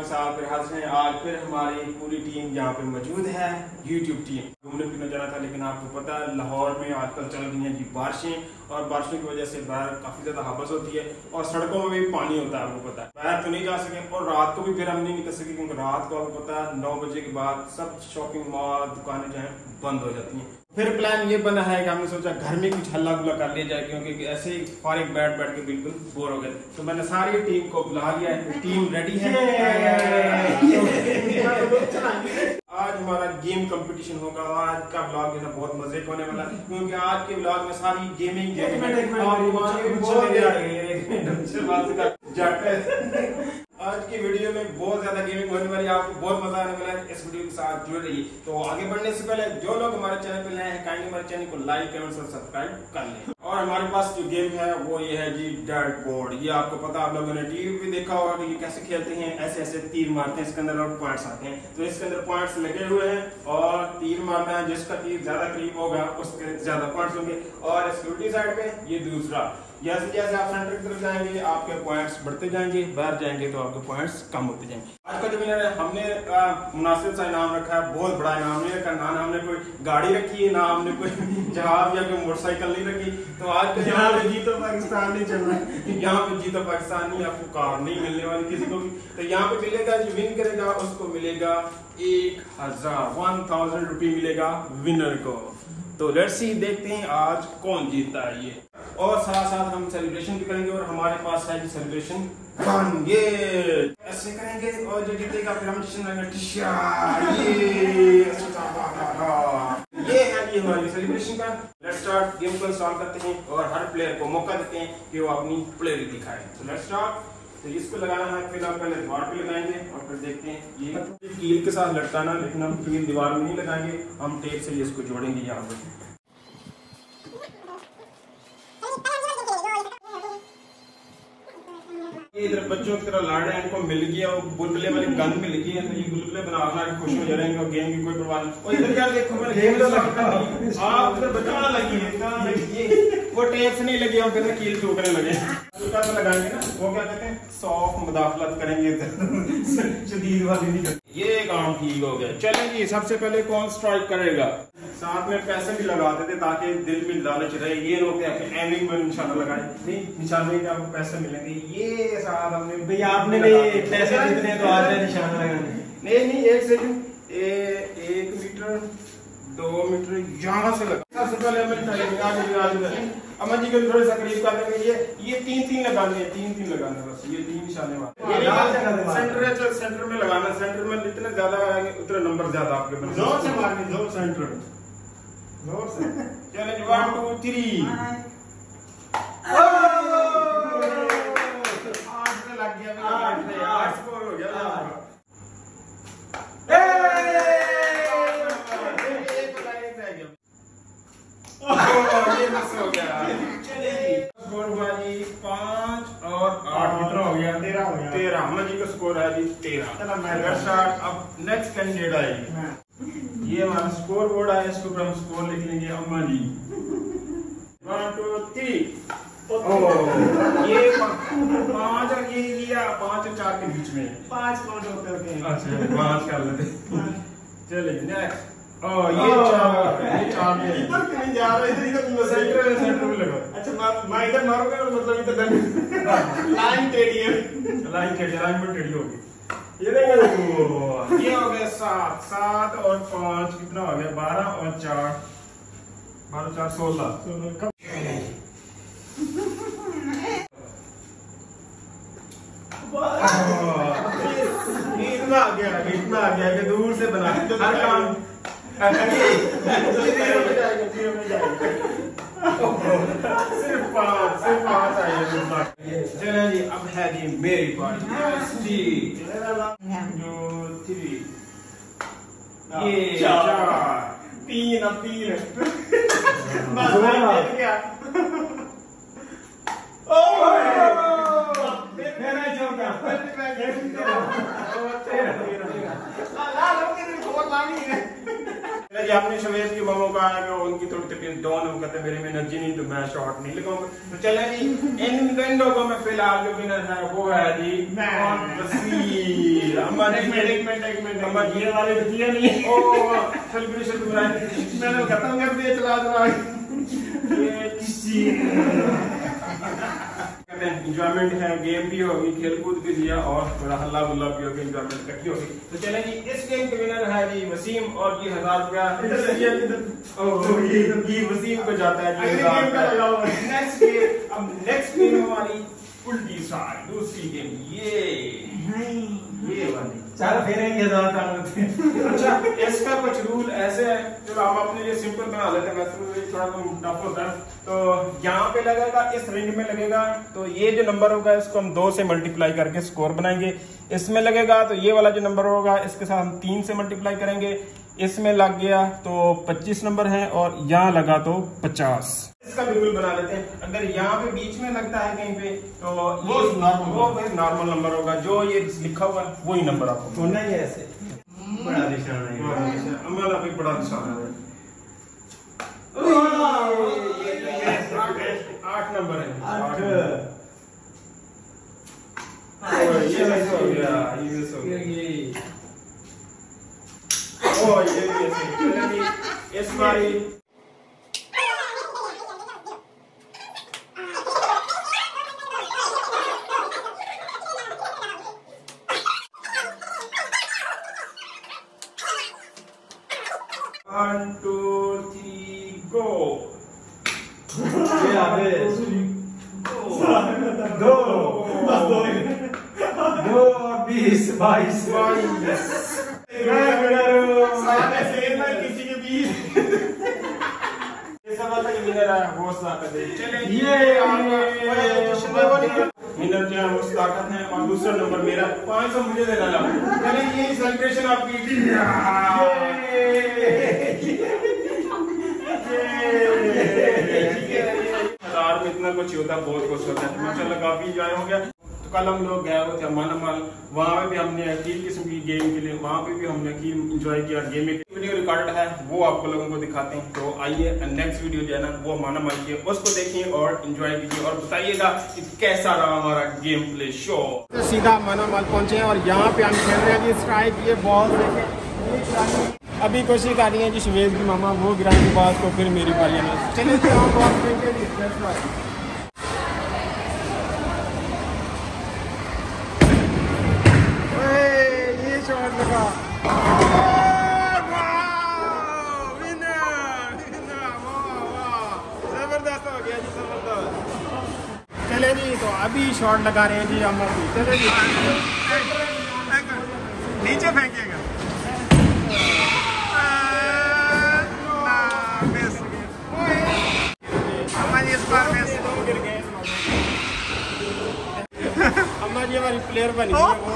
साथ फिर हाजिर हैं। आज फिर हमारी पूरी टीम यहाँ पे मौजूद है, यूट्यूब टीम। घूमने फिरने जाना था, लेकिन आपको पता है लाहौर में आजकल चल रही हैं जी बारिशें, और बारिशों की वजह से बाहर काफ़ी ज़्यादा हबस होती है और सड़कों में भी पानी होता है, आपको पता है। बाहर तो नहीं जा सके और रात को भी फिर हम नहीं निकल सके, क्योंकि रात को आपको पता है 9 बजे के बाद सब शॉपिंग मॉल दुकानें जो है बंद हो जाती हैं। फिर प्लान ये बना है कि हमने सोचा घर में कुछ हल्ला गुल्ला कर लिया जाए, क्योंकि ऐसे ही फारिग बैठ के बिल्कुल बोर हो गए। तो मैंने सारी टीम को बुला लिया है, टीम रेडी है। आज हमारा गेम कंपटीशन होगा। आज का ब्लॉग जो है बहुत मजे का होने वाला है, क्योंकि आज के ब्लॉग में सारी गेमिंग आज की वीडियो में बहुत ज्यादा गेमिंग होने वाली है, आपको बहुत मजा आने वाला है। इस वीडियो के साथ जुड़ रहिए। तो आगे बढ़ने से पहले जो लोग हमारे चैनल पे नए हैं, काइंडली हमारे चैनल को लाइक कमेंट और सब्सक्राइब कर लें। और हमारे पास जो गेम है वो ये है जी डर्ट बोर्ड। ये आपको पता, आप लोगों ने टीवी पे देखा होगा कि ये कैसे खेलते हैं। ऐसे ऐसे तीर मारते हैं, इसके अंदर और पॉइंट्स आते हैं। तो इसके अंदर पॉइंट्स लगे हुए हैं और तीर मारना है, जिसका तीर ज्यादा करीब होगा उसके ज्यादा पॉइंट्स होंगे। और इसकी उल्टी साइड पे ये दूसरा। जैसे जैसे आप सेंटर की तरफ जाएंगे आपके पॉइंट्स बढ़ते जाएंगे, बाहर जाएंगे तो आपके पॉइंट्स कम होते जाएंगे। आज का जो विनर है, हमने मुनासिब सा इनाम रखा है, बहुत बड़ा इनाम नहीं रखा। ना हमने कोई गाड़ी रखी है, ना हमने कोई जहाज या कोई मोटरसाइकिल नहीं रखी। तो आज के यहाँ पे जीतो पाकिस्तान नहीं चल रहा है, यहाँ पे जीतो पाकिस्तान नहीं, आपको कार नहीं मिलने वाली किसी को भी। तो यहाँ पे मिलेगा, जो विन करेगा उसको मिलेगा 1000 रुपये मिलेगा विनर को। तो लेट्स सी, देखते हैं आज कौन जीतता है ये। और साथ साथ हम सेलिब्रेशन भी करेंगे, और हमारे पास है जी सेलिब्रेशन गन। ये ऐसे करेंगे और जो जीतेगा फिर हम जश्न मनाएंगे। ये है जी हमारी सेलिब्रेशन का। Let's start. गेम को इंस्टॉल करते हैं और हर प्लेयर को मौका देते हैं कि वो अपनी प्लेयर दिखाए। तो लेट्स स्टार्ट। तो इसको लगाना है, फिलहाल पहले दीवार पे लगाएंगे और फिर देखते हैं। ये कील के साथ लटकाना, लेकिन हम कील दीवार में नहीं लगाएंगे, हम टेप से इसको जोड़ेंगे यहाँ पे। इधर बच्चों की तरह लड़ रहे हैं, इनको मिल गया वो बुलबुले वाली गन मिल गई है, तो ये बुलबुले बना खुश हो जाएंगे और गेम की कोई परवाह नहीं। और इधर क्या देखो, आप इधर बचाना लगी है, वो टेप से नहीं लगी, हम फिर कील टूटने लगे। तो लगाएंगे ना, वो क्या कहते हैं, सॉफ्ट मुदाखलत करेंगे, शदीद वाली नहीं करते। ये काम ठीक हो गया। चलेंगे, सबसे पहले कौन स्ट्राइक करेगा। साथ में पैसे भी लगा देते ताकि दिल में लालच रहे। ये लोग एमिंग में निशाना लगाए, नहीं निशाने के आपको पैसे मिलेंगे। ये साथ हमने भैया आपने पैसे जितने तो आज निशाना लगाने नहीं 1 मीटर 2 मीटर यहाँ से लगा। सबसे पहले अमन जी को थोड़ा सा करीब कर देंगे। ये 3 लगाने हैं, 3 लगाने बस। ये 3 निशाने वाले सेंटर में लगाना। सेंटर में जितने ज्यादा लगाएंगे उतने नंबर ज्यादा आपके पास। जोर से मारने, जोर सेंटर जोर से। चले 1 2 3 8 लग गया। 8 स्कोर हो गया। ये मिस हो गया। स्कोर हुआ जी 5 और 8 कितना हो गया? 13। अम्मा जी का स्कोर है जी 13। अब नेक्स्ट कैंडिडेट आएगी। ये हमारा स्कोर बोर्ड है, इसके ऊपर हम स्कोर लिख लेंगे अम्मा जी। 1 2 3। ये 5 और ये लिया, 5 और 4 के बीच में 5 होते हैं। अच्छा 5 कर लेते। चलिए नेक्स्ट। ये 4 में इधर कहीं जा रहा है, इधर सेंटर में लगा। अच्छा मैं इधर मारूंगा, मतलब इधर लाइन टेढ़ी है, लाइन पर टेढ़ी होगी। ये हो गया 7 और 5 कितना हो गया? 12 और 4 16। इतना आ गया कि दूर से बना हर काम सिर्फ 5 आए। चले जी, अब है जी मेरी पार्टी। जो 3 ये 4 3 अब 3 जी आपने शवेज की मामों का आया उनकी थोड़ी तबीयत डाउन हो कहते मेरे में एनर्जी नहीं तो मैं शॉट नहीं लगाऊंगा। तो चले जी इन लोगों में फिलहाल जो विनर है वो है जी वसीम। अम्मा जी अम्मा जी ये वाले किया नहीं ओ सेलिब्रेशन बनाए मैंने खत्म कर दिया चला ये किसी इंजॉयमेंट है, गेम भी होगी, खेल कूद भी लिया और थोड़ा हल्ला गुल्ला भी होगी, इंजॉयमेंट इकट्ठी होगी। तो चले जी इस गेम के विनर है जी वसीम और जी 1000 रुपया ये वसीम को जाता है जी 1000 रुपया। नेक्स्ट गेम अब नेक्स्ट गेम हमारी उल्टी साइड दूसरी गेम ये वाली चल फेरेंगे अच्छा इसका कुछ रूल ऐसे है, चलो हम अपने लिए सिंपल बना लेते हैं, वैसे थोड़ा टफ होता है। तो यहाँ पे लगेगा इस रिंग में लगेगा, तो ये जो नंबर होगा इसको हम 2 से मल्टीप्लाई करके स्कोर बनाएंगे। इसमें लगेगा तो ये वाला जो नंबर होगा इसके साथ हम 3 से मल्टीप्लाई करेंगे। इसमें लग गया तो 25 नंबर है और यहाँ लगा तो 50। इसका भी रूल बना लेते हैं, अगर यहाँ पे बीच में लगता है कहीं पे तो वो नॉर्मल नंबर होगा, जो ये लिखा हुआ है वही नंबर आपको होना ही ऐसे बड़ा निशान है। हमारा भी बड़ा निशान है 8 नंबर है 8 ये मिस हो गया ओ ये भी ऐसे इस बारी One, 2, 3, go. ये आगे 2 20 22 किसी के बीच ये सब विनर है वो ताकत है। चले विनर जो है वो ताकत है और दूसरा नंबर मेरा 500 मुझे देना चाहिए। चले ये सेलिब्रेशन आपकी हजार में इतना कुछ होता है, बहुत कुछ होता है। माशाल्लाह काफी इंजॉय हो गया। तो कल हम लोग गए हुए थे मानामाल, वहाँ पे भी हमने अकील किस्म की गेम के लिए वहाँ पे भी हमने अकील इंजॉय किया। गेम वीडियो रिकॉर्डेड है वो आपको लोगों को दिखाते हैं। तो आइए नेक्स्ट वीडियो जो है ना वो मानामाल की उसको देखिए और इंजॉय कीजिए और बताइएगा कि कैसा रहा हमारा गेम प्ले शो। तो सीधा मानामाल पहुंचे हैं और यहाँ पे हम खेल रहे हैं जी स्ट्राइक। ये बॉल देखें अभी कोशिश कर रही है जी शवेज की मामा, वो गिराने के बाद तो फिर मेरी बारी है। चलिए ये शॉट लगा जबरदस्त हो गया जी जबरदस्त। चले जी तो अभी शॉट लगा रहे हैं जी अमर जी। चले जी नीचे फेंकिएगा अम्मा जी हमारी प्लेयर बनी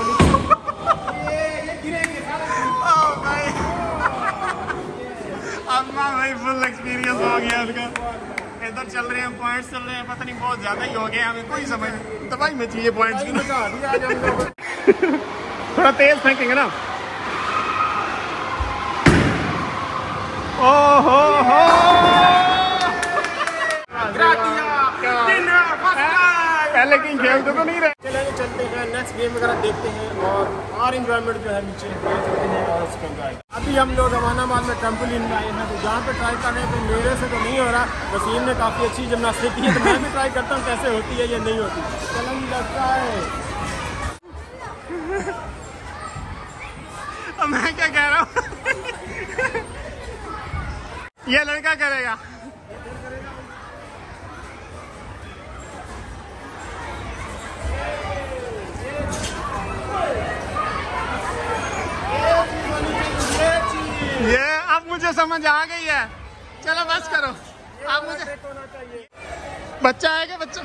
अम्मा भाई फुल एक्सपीरियंस हो गया उनका। इधर चल रहे हैं पॉइंट्स चल रहे हैं, पता नहीं बहुत ज्यादा ही हो गए, हमें कोई समझ नहीं। दवाई में चाहिए पॉइंट्स की थोड़ा तेज फेंकेंगे ना। ओहो हो पहले कहीं खेलते तो नहीं रहे। चले चलते हैं नेक्स्ट गेम वगैरह देखते हैं और इंजॉयमेंट जो है नीचे चलते हैं और उसको अभी हम लोग मानामाल में ट्रैम्पोलिन में आए हैं, तो जहाँ पे ट्राई कर रहे हैं तो मेरे से तो नहीं हो रहा। वसीम ने काफ़ी अच्छी जिम्नास्टिक की है, तो मैं भी ट्राई करता हूँ कैसे होती है या नहीं होती। चलो नहीं लगता है मैं क्या कह रहा हूँ ये लड़का करेगा। ये अब मुझे समझ आ गई है। चलो बस करो आप मुझे बच्चा है क्या बच्चा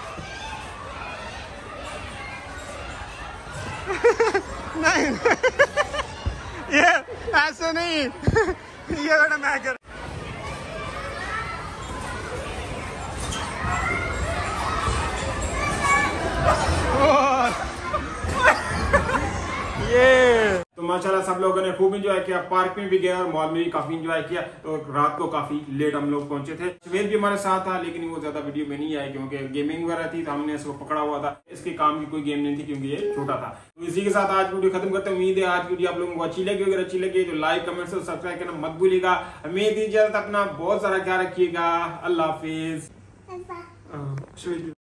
नहीं ये ऐसे नहीं ये बेटा मैं कर ये तो माशाल्लाह सब लोगों ने खूब एंजॉय किया, पार्क में भी गए और मॉल में भी काफी एंजॉय किया। तो रात को काफी लेट हम लोग पहुंचे थे। शवेद भी हमारे साथ था, लेकिन वो ज्यादा वीडियो में नहीं आई क्योंकि गेमिंग वगैरह थी, तो हमने इसको पकड़ा हुआ था। इसके काम की कोई गेम नहीं थी क्योंकि ये छोटा था। तो इसी के साथ आज वीडियो खत्म करते हैं। उम्मीद है आज वीडियो आप लोगों को अच्छी लगी। अगर अच्छी लगी तो लाइक, कमेंट और सब्सक्राइब करना मत भूलिएगा। हमें दीजिए अपना बहुत सारा ख्याल रखिएगा। अल्लाह हाफिज।